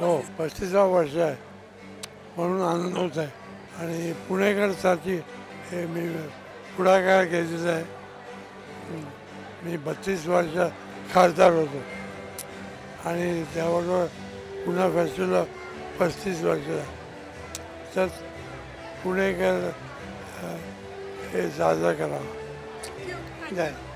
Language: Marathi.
हो 35वा वर्ष आहे म्हणून आनंद होत आहे आणि पुणेकरसाठी हे मी पुढाकार घेतलेला आहे. मी 32 वर्ष खासदार होतो आणि त्याबरोबर पुणे फेस्टिवल 35 वर्षाला तर पुणेकर हे साजरा करावा.